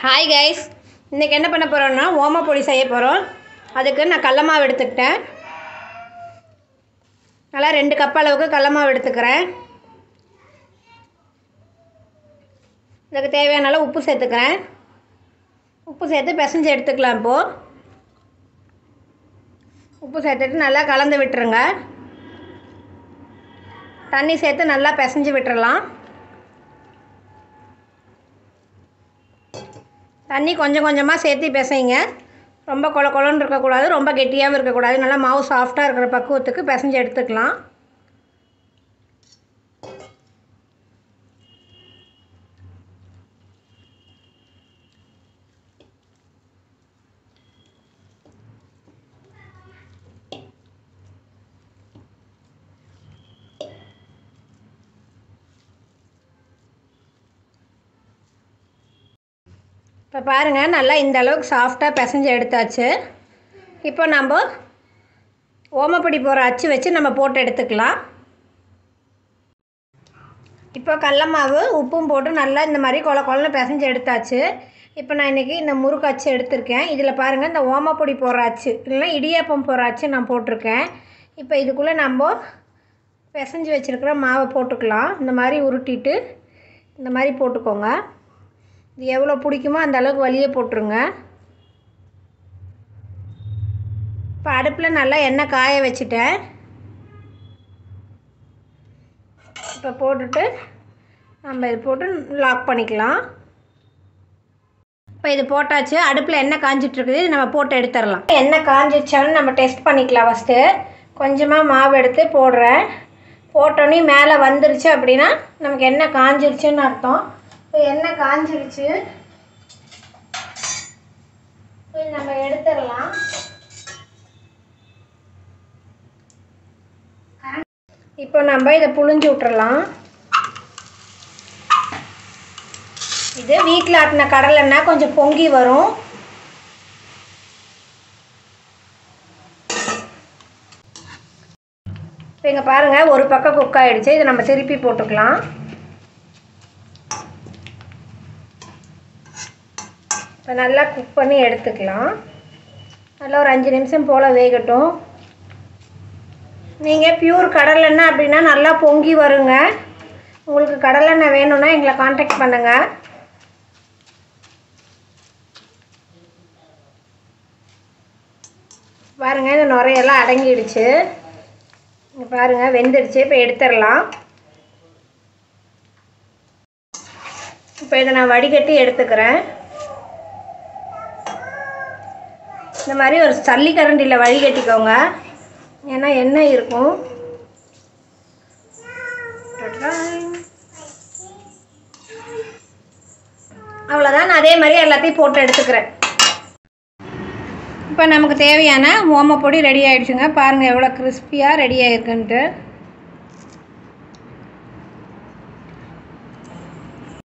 Hi guys, இன்றைக்கி என்ன பண்ண போகிறோன்னா ஓமப்பொடி செய்ய போகிறோம். அதுக்கு நான் கடல மாவு எடுத்துக்கிட்டேன். நல்லா 2 கப் அளவுக்கு கடல மாவு எடுத்துக்கிறேன். இதுக்கு தேவையான அளவு உப்பு சேர்த்துக்கிறேன். உப்பு சேர்த்து பிசைஞ்சு எடுத்துக்கலாம். இப்போது உப்பு சேர்த்துட்டு நல்லா கலந்து விட்டுருங்க. தண்ணி சேர்த்து நல்லா பிசைஞ்சு விட்டுறலாம். தண்ணி கொஞ்சம் கொஞ்சமாக சேர்த்து பிசைங்க. ரொம்ப கொல கொலன்னு இருக்கக்கூடாது, ரொம்ப கெட்டியாகவும் இருக்கக்கூடாது. நல்லா மாவு சாஃப்டாக இருக்கிற பக்குவத்துக்கு பிசைஞ்சு எடுத்துக்கலாம். இப்போ பாருங்கள், நல்லா இந்த அளவுக்கு சாஃப்டாக பிசைஞ்சு எடுத்தாச்சு. இப்போ நம்ம ஓமப்பொடி போகிற அச்சு வச்சு நம்ம போட்டு எடுத்துக்கலாம். இப்போ கடல மாவு உப்பும் போட்டு நல்லா இந்த மாதிரி கொல கொலன்னு பிசைஞ்சு எடுத்தாச்சு. இப்போ நான் இன்றைக்கி இந்த முறுக்கு அச்சு எடுத்திருக்கேன். இதில் பாருங்கள், இந்த ஓமப்பொடி போகிற அச்சு இல்லைன்னா இடியாப்பம் போகிற அச்சு நான் போட்டிருக்கேன். இப்போ இதுக்குள்ளே நம்ம பிசைஞ்சு வச்சுருக்கிற மாவை போட்டுக்கலாம். இந்த மாதிரி உருட்டிட்டு இந்த மாதிரி போட்டுக்கோங்க. இது எவ்வளோ பிடிக்குமோ அந்த அளவுக்கு வலியே போட்டுருங்க. இப்போ அடுப்பில் நல்லா எண்ணெய் காய வச்சுட்டேன். இப்போ போட்டுட்டு நம்ம இது போட்டு லாக் பண்ணிக்கலாம். இப்போ இது போட்டாச்சு. அடுப்பில் எண்ணெய் காஞ்சிட்ருக்குது. இது நம்ம போட்டு எடுத்துடலாம். எண்ணெய் காஞ்சிச்சாலும் நம்ம டெஸ்ட் பண்ணிக்கலாம். ஃபஸ்ட்டு கொஞ்சமாக மாவு எடுத்து போடுறேன். போட்டோன்னே மேலே வந்துருச்சு அப்படின்னா நமக்கு எண்ணெய் காஞ்சிருச்சுன்னு அர்த்தம். இப்போ எண்ணெய் காஞ்சிருச்சு. இப்போ நம்ம எடுத்துடலாம். இப்போ நம்ம இதை புழிஞ்சு விட்டுறலாம். இது வீட்டில் ஆட்டின கடலைன்னா கொஞ்சம் பொங்கி வரும். இப்போ இங்கே பாருங்கள், ஒரு பக்கம் குக் ஆகிடுச்சு. இதை நம்ம திருப்பி போட்டுக்கலாம். இப்போ நல்லா குக் பண்ணி எடுத்துக்கலாம். நல்லா ஒரு 5 நிமிஷம் போல் வேகட்டும். நீங்கள் பியூர் கடலெண்ணெய் அப்படின்னா நல்லா பொங்கி வருங்க. உங்களுக்கு கடலெண்ணெய் வேணும்னா எங்களை காண்டாக்ட் பண்ணுங்கள். பாருங்கள், இந்த நுரையெல்லாம் அடங்கிடுச்சு. இங்கே பாருங்கள், வெந்துடுச்சு. இப்போ எடுத்துடலாம். இப்போ இதை நான் வடிகட்டி எடுத்துக்கிறேன். இந்த மாதிரி ஒரு சல்லி கரண்டியில் வடிகட்டிக்கோங்க, ஏன்னா எண்ணெய் இருக்கும். அவ்வளோதான். நான் அதே மாதிரி எல்லாத்தையும் போட்டு எடுத்துக்கிறேன். இப்போ நமக்கு தேவையான ஓமப்பொடி ரெடி ஆகிடுச்சுங்க. பாருங்கள் எவ்வளோ கிறிஸ்பியாக ரெடி ஆகிருக்குன்ட்டு.